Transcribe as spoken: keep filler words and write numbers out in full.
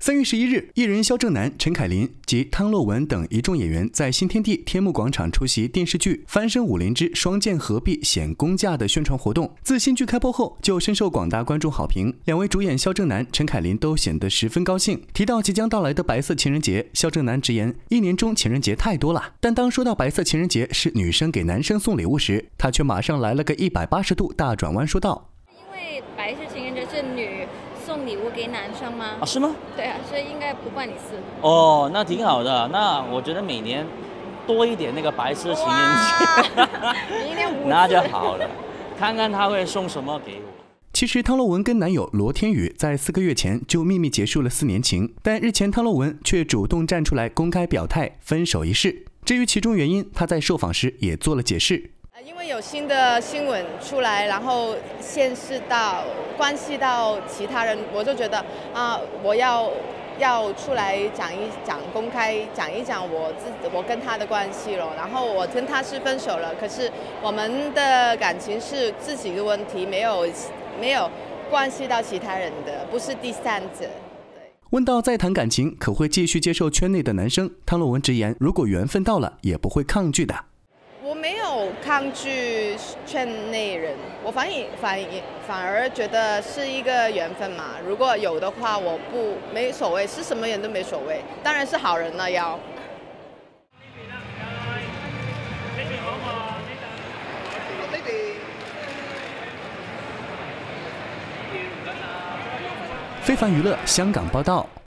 三月十一日，艺人萧正楠、陈凯琳及汤洛雯等一众演员在新天地天幕广场出席电视剧《翻身武林之双剑合璧显功架》的宣传活动。自新剧开播后，就深受广大观众好评。两位主演萧正楠、陈凯琳都显得十分高兴。提到即将到来的白色情人节，萧正楠直言，一年中情人节太多了，但当说到白色情人节是女生给男生送礼物时，他却马上来了个一百八十度大转弯，说道： 因为白色情人节是女送礼物给男生吗？ 啊，是吗？ 对啊，所以应该不关你事。 哦，那挺好的。那我觉得每年多一点那个白色情人节， 明年五次那就好了。看看他会送什么给我。 其实汤洛雯跟男友罗天宇在四个月前就秘密结束了四年情，但日前汤洛雯却主动站出来公开表态分手一事。至于其中原因，她在受访时也做了解释。 因为有新的新闻出来，然后现实到关系到其他人，我就觉得啊、呃，我要要出来讲一讲，公开讲一讲我自我跟他的关系了。然后我跟他是分手了，可是我们的感情是自己的问题，没有没有关系到其他人的，不是第三者。 问到再谈感情可会继续接受圈内的男生，汤洛雯直言，如果缘分到了，也不会抗拒的。 我没有抗拒圈内人，我反而反反而觉得是一个缘分嘛。如果有的话，我不没所谓，是什么人都没所谓，当然是好人了要。 非凡娱乐香港报道。